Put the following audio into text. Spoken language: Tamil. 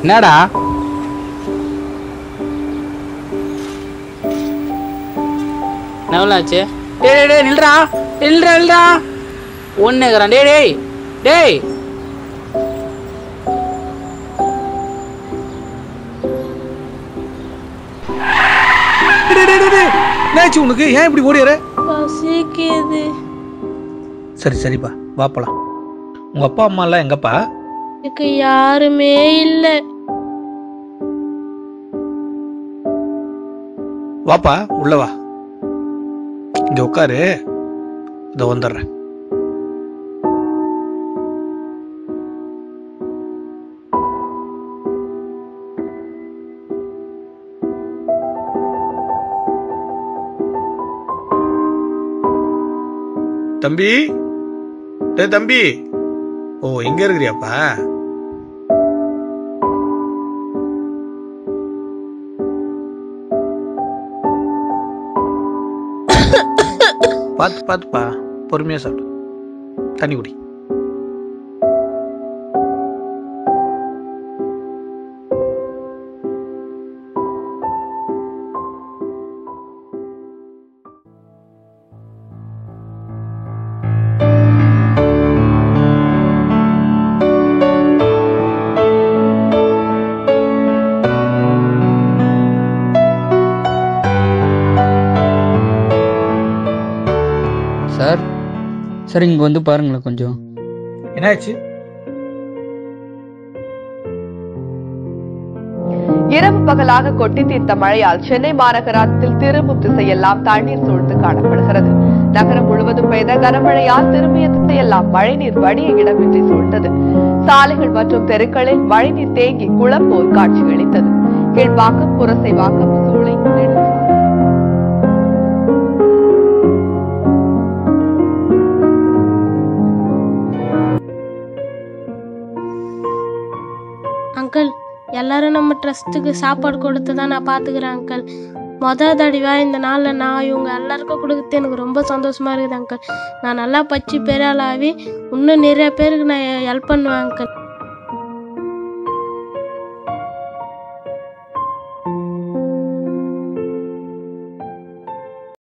என்னடா எவ்வளோச்சு? டேய் டேய் நில்றா நில்றா நில்றா ஒன்றுக்குறான். டேய் டேய் டேய் என்னாச்சு உனக்கு? ஏன் இப்படி ஓடியாரு? பசிக்குது. சரி சரிப்பா வா போலாம். உங்க அப்பா அம்மா எல்லாம் எங்கப்பா? எனக்கு யாருமே இல்லை. வாப்பா உள்ள வா. இங்க உட்காரு, இதோ வந்துடுறேன். தம்பி, டேய் தம்பி. ஓ எங்க இருக்கிறியாப்பா? பாத்து பாத்துப்பா, பொறுமையா சாப்பிடு. தண்ணி குடி. சார் சார் இங்கே வந்து பாருங்களேன் கொஞ்சம். என்னாச்சு? இரவு பகலாக கொட்டி தீர்த்த மழையால் சென்னை மாநகராட்சியில் திரும்பும் திசையெல்லாம் தண்ணீர் சூழ்ந்து காணப்படுகிறது. நகரம் முழுவதும் பெய்த கனமழையால் திரும்பிய திசையெல்லாம் மழைநீர் வடிய இடமின்றி சூழ்ந்தது. சாலைகள் மற்றும் தெருக்களில் மழைநீர் தேங்கி குளம் போல் காட்சியளித்தது. கீழ்ப்பாக்கம், புரசைவாக்கம், சூளை, அங்கிள், எல்லாரும் நம்ம ட்ரஸ்ட்டுக்கு சாப்பாடு கொடுத்து தான் நான் பார்த்துக்கிறேன் அங்கிள். மொதல் தடவையாக இந்த நாளில் நான் இவங்க எல்லாருக்கும் கொடுக்குறது எனக்கு ரொம்ப சந்தோஷமாக இருக்குது அங்கிள். நான் நல்லா படித்து பெரிய ஆளாகி இன்னும் நிறைய பேருக்கு நான் ஹெல்ப் பண்ணுவேன் அங்கிள்.